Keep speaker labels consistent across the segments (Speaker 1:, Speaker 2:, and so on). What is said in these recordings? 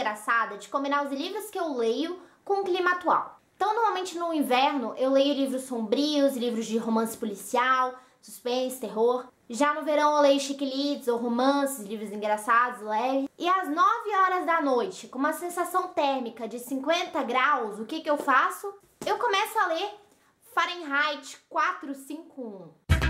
Speaker 1: engraçada de combinar os livros que eu leio com o clima atual. Então, normalmente no inverno, eu leio livros sombrios, livros de romance policial, suspense, terror. Já no verão eu leio chick-lit ou romances, livros engraçados, leves. E às 9 horas da noite, com uma sensação térmica de 50 graus, o que eu faço? Eu começo a ler Fahrenheit 451.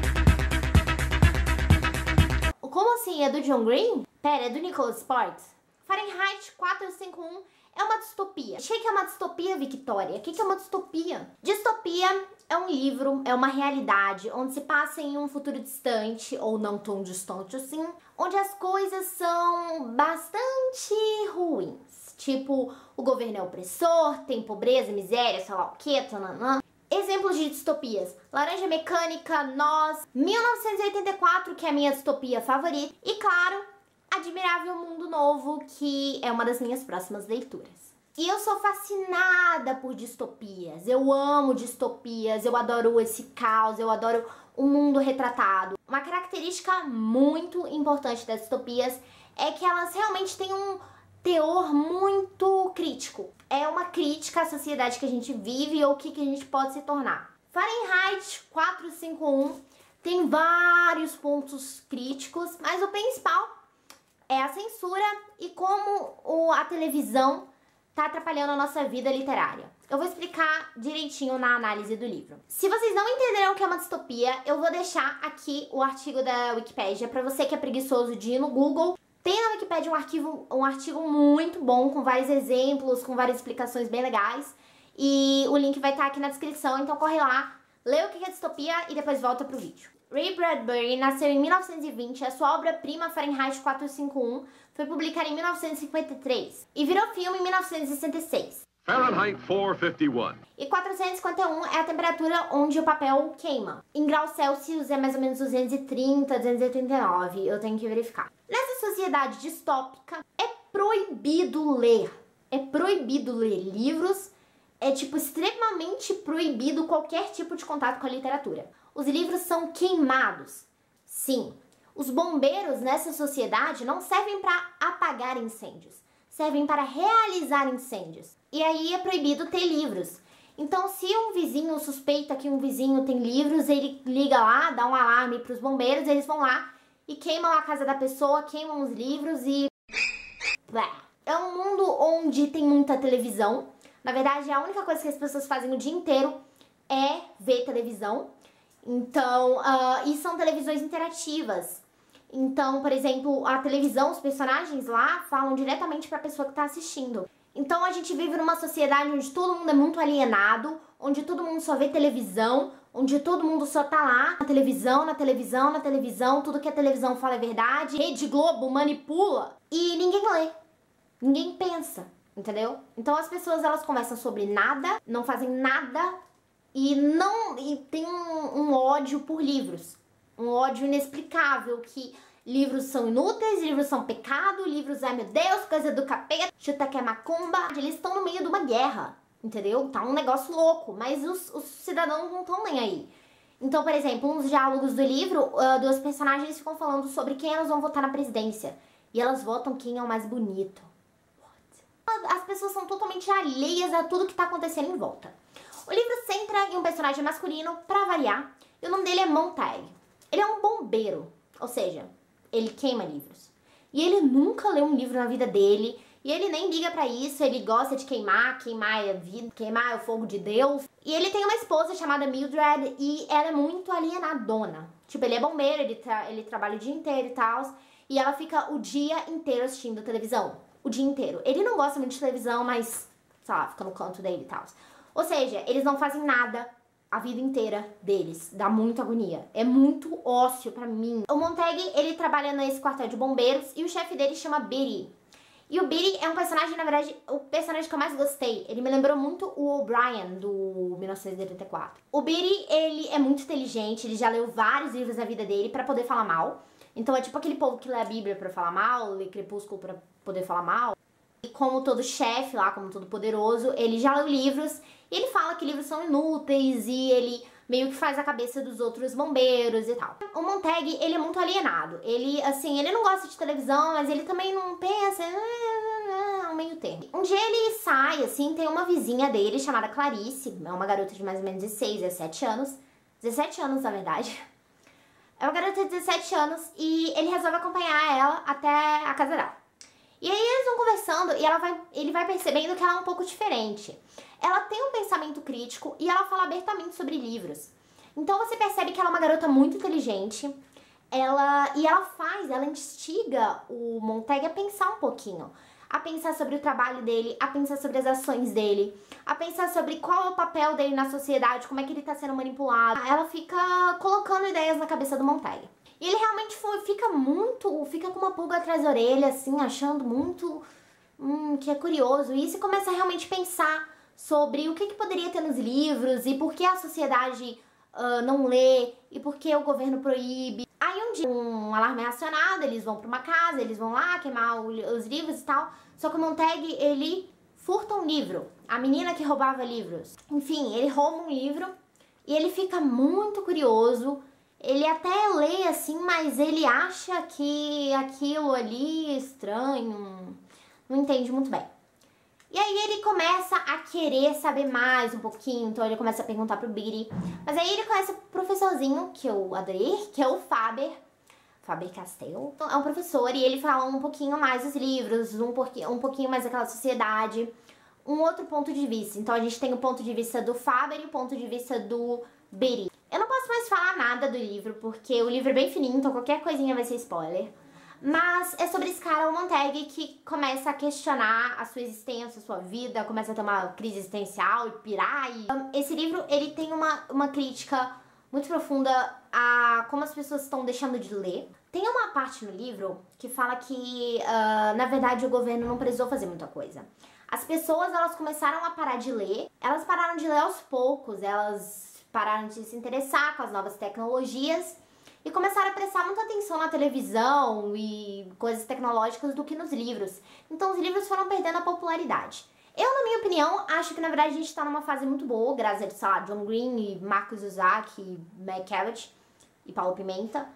Speaker 1: Como assim? É do John Green? Pera, é do Nicholas Sparks? Fahrenheit 451 é uma distopia. Achei que é uma distopia, Victoria. O que é uma distopia? Distopia é um livro, é uma realidade onde se passa em um futuro distante, ou não tão distante assim, onde as coisas são bastante ruins. Tipo, o governo é opressor, tem pobreza, miséria, sei lá o que, tananã. Exemplos de distopias: Laranja Mecânica, Nós, 1984, que é a minha distopia favorita, e claro, Admirável Mundo Novo, que é uma das minhas próximas leituras. E eu sou fascinada por distopias, eu amo distopias, eu adoro esse caos, eu adoro o mundo retratado. Uma característica muito importante das distopias é que elas realmente têm um teor muito crítico. É uma crítica à sociedade que a gente vive ou o que a gente pode se tornar. Fahrenheit 451 tem vários pontos críticos, mas o principal é a censura e como a televisão tá atrapalhando a nossa vida literária. Eu vou explicar direitinho na análise do livro. Se vocês não entenderam o que é uma distopia, eu vou deixar aqui o artigo da Wikipédia para você que é preguiçoso de ir no Google. Tem na Wikipédia um artigo muito bom, com vários exemplos, com várias explicações bem legais. E o link vai estar aqui na descrição, então corre lá, lê o que é distopia e depois volta pro vídeo. Ray Bradbury nasceu em 1920, a sua obra-prima Fahrenheit 451 foi publicada em 1953 e virou filme em 1966.
Speaker 2: Fahrenheit 451.
Speaker 1: E 451 é a temperatura onde o papel queima. Em graus Celsius é mais ou menos 230, 289, eu tenho que verificar. Nessa sociedade distópica, é proibido ler. É proibido ler livros, é tipo extremamente proibido qualquer tipo de contato com a literatura. Os livros são queimados. Sim, os bombeiros nessa sociedade não servem para apagar incêndios, servem para realizar incêndios. E aí é proibido ter livros. Então, se um vizinho suspeita que um vizinho tem livros, ele liga lá, dá um alarme para os bombeiros, eles vão lá e queimam a casa da pessoa, queimam os livros e... É um mundo onde tem muita televisão. Na verdade, a única coisa que as pessoas fazem o dia inteiro é ver televisão. Então, e são televisões interativas. Então, por exemplo, a televisão, os personagens lá falam diretamente para a pessoa que está assistindo. Então a gente vive numa sociedade onde todo mundo é muito alienado, onde todo mundo só vê televisão, onde todo mundo só tá lá na televisão, na televisão, na televisão, tudo que a televisão fala é verdade, Rede Globo manipula e ninguém lê, ninguém pensa, entendeu? Então as pessoas elas conversam sobre nada, não fazem nada e tem um ódio por livros, um ódio inexplicável que... Livros são inúteis, livros são pecado, livros, ai meu Deus, coisa do capeta, chuta que é macumba. Eles estão no meio de uma guerra, entendeu? Tá um negócio louco, mas os cidadãos não estão nem aí. Então, por exemplo, uns diálogos do livro, dos personagens ficam falando sobre quem elas vão votar na presidência. E elas votam quem é o mais bonito. What? As pessoas são totalmente alheias a tudo que tá acontecendo em volta. O livro centra em um personagem masculino, pra variar, e o nome dele é Montag. Ele é um bombeiro, ou seja... Ele queima livros. E ele nunca leu um livro na vida dele. E ele nem liga pra isso. Ele gosta de queimar é a vida, queimar é o fogo de Deus. E ele tem uma esposa chamada Mildred. E ela é muito alienadona. Tipo, ele é bombeiro, ele trabalha o dia inteiro e tal. E ela fica o dia inteiro assistindo televisão. O dia inteiro. Ele não gosta muito de televisão, mas, sei lá, fica no canto dele e tal. Ou seja, eles não fazem nada a vida inteira deles. Dá muita agonia. É muito ócio pra mim. O Montag, ele trabalha nesse quartel de bombeiros e o chefe dele chama Beatty. E o Beatty é um personagem, na verdade, o personagem que eu mais gostei. Ele me lembrou muito o O'Brien, do 1984. O Beatty, ele é muito inteligente, ele já leu vários livros na vida dele pra poder falar mal. Então é tipo aquele povo que lê a Bíblia pra falar mal, lê Crepúsculo pra poder falar mal. E como todo chefe lá, como todo poderoso, ele já leu livros e ele fala que livros são inúteis e ele meio que faz a cabeça dos outros bombeiros e tal. O Montag, ele é muito alienado. Ele, assim, ele não gosta de televisão, mas ele também não pensa, é um meio termo. Um dia ele sai, assim, tem uma vizinha dele chamada Clarice, é uma garota de mais ou menos 16, 17 anos. 17 anos, na verdade. É uma garota de 17 anos e ele resolve acompanhar ela até a casa dela. E aí eles vão conversando e ele vai percebendo que ela é um pouco diferente. Ela tem um pensamento crítico e ela fala abertamente sobre livros. Então você percebe que ela é uma garota muito inteligente. Ela instiga o Montag a pensar um pouquinho. A pensar sobre o trabalho dele, a pensar sobre as ações dele, a pensar sobre qual é o papel dele na sociedade, como é que ele tá sendo manipulado. Ela fica colocando ideias na cabeça do Montag. E ele realmente fica com uma pulga atrás da orelha, assim, achando muito que é curioso. E se começa a realmente pensar sobre o que poderia ter nos livros e por que a sociedade não lê e por que o governo proíbe. Aí um dia um alarme é acionado, eles vão pra uma casa, eles vão lá queimar os livros e tal. Só que o Montag, ele furta um livro. A menina que roubava livros. Enfim, ele rouba um livro e ele fica muito curioso. Ele até lê assim, mas ele acha que aquilo ali é estranho. Não entende muito bem. E aí ele começa a querer saber mais um pouquinho, então ele começa a perguntar pro Beatty. Mas aí ele conhece o professorzinho, que eu adorei, que é o Faber-Castell. Então, é um professor e ele fala um pouquinho mais dos livros, um pouquinho mais daquela sociedade, um outro ponto de vista. Então a gente tem o ponto de vista do Faber e o ponto de vista do Beatty. Eu não posso mais falar nada do livro, porque o livro é bem fininho, então qualquer coisinha vai ser spoiler. Mas é sobre esse cara, o Montag, que começa a questionar a sua existência, a sua vida, começa a ter uma crise existencial e pirar. Esse livro, ele tem uma crítica muito profunda a como as pessoas estão deixando de ler. Tem uma parte no livro que fala que, na verdade, o governo não precisou fazer muita coisa. As pessoas, elas começaram a parar de ler, elas pararam de ler aos poucos, elas pararam de se interessar com as novas tecnologias e começaram a prestar muita atenção na televisão e coisas tecnológicas do que nos livros. Então os livros foram perdendo a popularidade. Eu, na minha opinião, acho que na verdade a gente tá numa fase muito boa, graças a, sei lá, John Green e Marcus Zusak e Meg Cabot e Paulo Pimenta,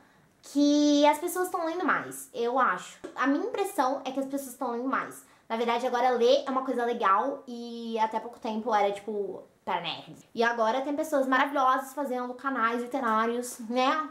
Speaker 1: que as pessoas estão lendo mais, eu acho. A minha impressão é que as pessoas estão lendo mais. Na verdade, agora ler é uma coisa legal e até pouco tempo era, tipo, para nerds. E agora tem pessoas maravilhosas fazendo canais literários, né?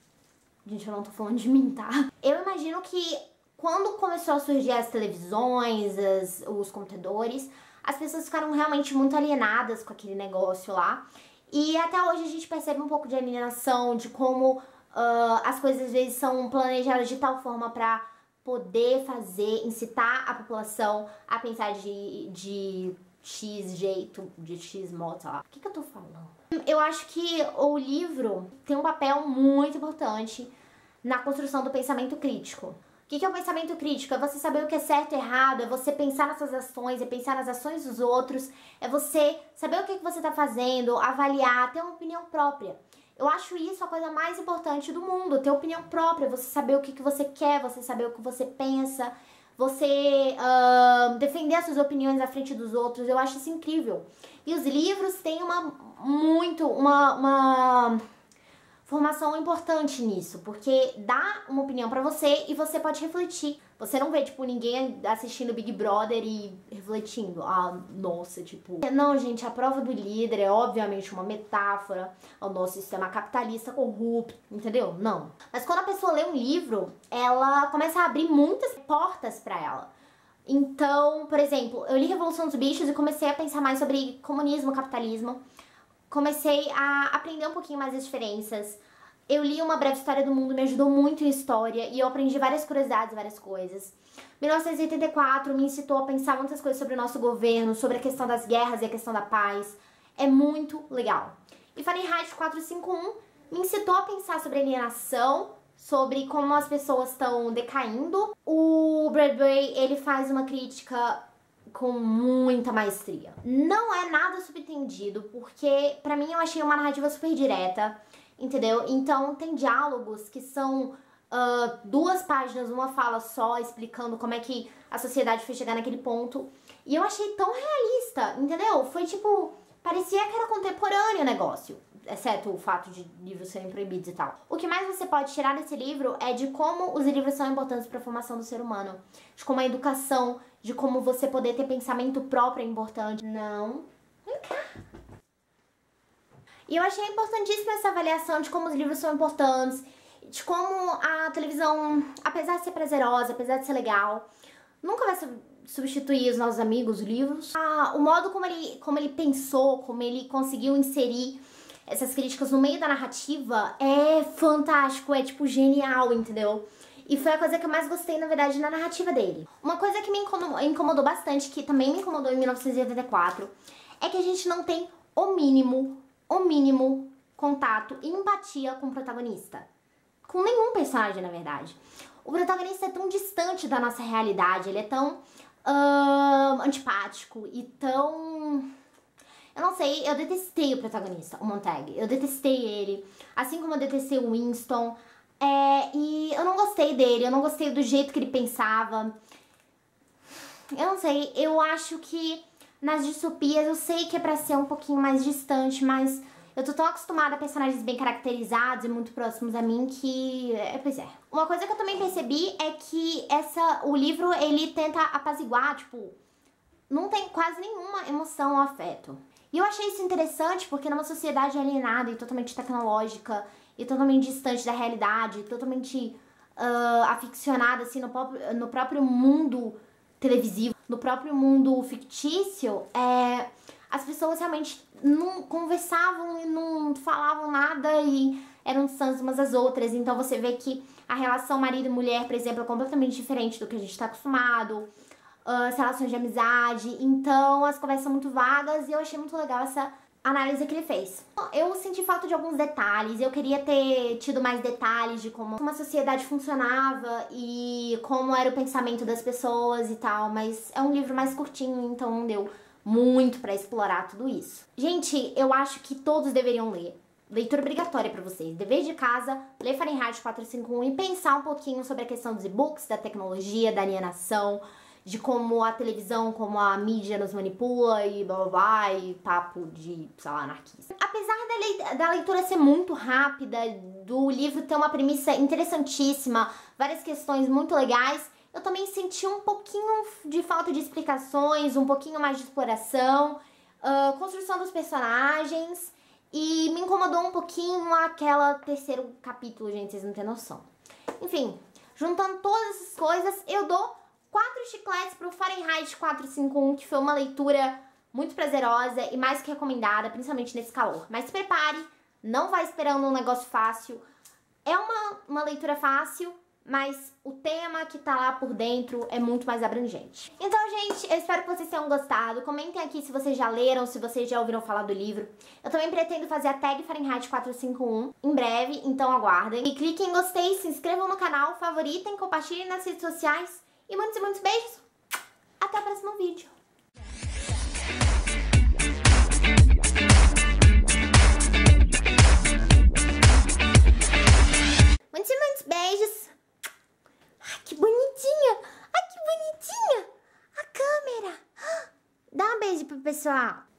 Speaker 1: Gente, eu não tô falando de mim, tá? Eu imagino que quando começou a surgir as televisões, os computadores, as pessoas ficaram realmente muito alienadas com aquele negócio lá. E até hoje a gente percebe um pouco de alienação, de como as coisas às vezes são planejadas de tal forma pra poder incitar a população a pensar de X jeito, de X modo, sei lá. O que eu tô falando? Eu acho que o livro tem um papel muito importante na construção do pensamento crítico. O que é o pensamento crítico? É você saber o que é certo e errado, é você pensar nas suas ações, é pensar nas ações dos outros, é você saber o que você tá fazendo, avaliar, ter uma opinião própria. Eu acho isso a coisa mais importante do mundo, ter opinião própria, você saber o que você quer, você saber o que você pensa, você defender as suas opiniões à frente dos outros. Eu acho isso incrível. E os livros têm uma formação importante nisso, porque dá uma opinião pra você e você pode refletir. Você não vê, tipo, ninguém assistindo Big Brother e refletindo. Ah, nossa, tipo... Não, gente, a prova do líder é obviamente uma metáfora ao nosso sistema capitalista corrupto, entendeu? Não. Mas quando a pessoa lê um livro, ela começa a abrir muitas portas pra ela. Então, por exemplo, eu li Revolução dos Bichos e comecei a pensar mais sobre comunismo, capitalismo. Comecei a aprender um pouquinho mais as diferenças. Eu li Uma Breve História do Mundo, me ajudou muito em história e eu aprendi várias curiosidades, várias coisas. 1984 me incitou a pensar muitas coisas sobre o nosso governo, sobre a questão das guerras e a questão da paz. É muito legal. E Fahrenheit 451 me incitou a pensar sobre alienação, sobre como as pessoas estão decaindo. O Bradbury, ele faz uma crítica com muita maestria. Não é nada subentendido, porque pra mim eu achei uma narrativa super direta, entendeu? Então tem diálogos que são 2 páginas, uma fala só, explicando como é que a sociedade foi chegar naquele ponto. E eu achei tão realista, entendeu? Foi tipo, parecia que era contemporâneo o negócio. exceto o fato de livros serem proibidos e tal. O que mais você pode tirar desse livro é de como os livros são importantes para a formação do ser humano, de como a educação, de como você poder ter pensamento próprio é importante. Não. Vem cá. E eu achei importantíssima essa avaliação de como os livros são importantes, de como a televisão, apesar de ser prazerosa, apesar de ser legal, nunca vai substituir os nossos amigos, os livros. O modo como ele pensou, como ele conseguiu inserir essas críticas no meio da narrativa é fantástico, é tipo genial, entendeu? E foi a coisa que eu mais gostei, na verdade, na narrativa dele. Uma coisa que me incomodou bastante, que também me incomodou em 1984, é que a gente não tem o mínimo contato e empatia com o protagonista. Com nenhum personagem, na verdade. O protagonista é tão distante da nossa realidade, ele é tão antipático e tão... Eu não sei, eu detestei o protagonista, o Montag. Eu detestei ele, assim como eu detestei o Winston. E eu não gostei dele, eu não gostei do jeito que ele pensava. Eu não sei, eu acho que nas distopias eu sei que é pra ser um pouquinho mais distante, mas eu tô tão acostumada a personagens bem caracterizados e muito próximos a mim que... pois é. Uma coisa que eu também percebi é que o livro, ele tenta apaziguar, tipo, não tem quase nenhuma emoção ou afeto. E eu achei isso interessante porque numa sociedade alienada e totalmente tecnológica e totalmente distante da realidade, totalmente aficionada, assim, no próprio mundo televisivo, no próprio mundo fictício, as pessoas realmente não conversavam e não falavam nada e eram distantes umas das outras. Então você vê que a relação marido e mulher, por exemplo, é completamente diferente do que a gente tá acostumado. As relações de amizade. Então as conversas são muito vagas e eu achei muito legal essa análise que ele fez. Eu senti falta de alguns detalhes, eu queria ter tido mais detalhes de como uma sociedade funcionava e como era o pensamento das pessoas e tal, mas é um livro mais curtinho, então não deu muito pra explorar tudo isso. Gente, eu acho que todos deveriam ler. Leitura obrigatória pra vocês. Dever de casa, ler Fahrenheit 451 e pensar um pouquinho sobre a questão dos e-books, da tecnologia, da alienação, de como a televisão, como a mídia nos manipula e blá blá blá, e papo de, sei lá, anarquista. Apesar da leitura ser muito rápida, do livro ter uma premissa interessantíssima, várias questões muito legais, eu também senti um pouquinho de falta de explicações, um pouquinho mais de exploração, construção dos personagens, e me incomodou um pouquinho aquela terceiro capítulo, gente, vocês não têm noção. Enfim, juntando todas essas coisas, eu dou 4 chicletes pro Fahrenheit 451, que foi uma leitura muito prazerosa e mais que recomendada, principalmente nesse calor. Mas se prepare, não vai esperando um negócio fácil. É uma leitura fácil, mas o tema que tá lá por dentro é muito mais abrangente. Então, gente, eu espero que vocês tenham gostado. Comentem aqui se vocês já leram, se vocês já ouviram falar do livro. Eu também pretendo fazer a tag Fahrenheit 451 em breve, então aguardem. E cliquem em gostei, se inscrevam no canal, favoritem, compartilhem nas redes sociais. E muitos beijos. Até o próximo vídeo. Muitos beijos. Ai, que bonitinha. Ai, que bonitinha. A câmera. Dá um beijo pro pessoal.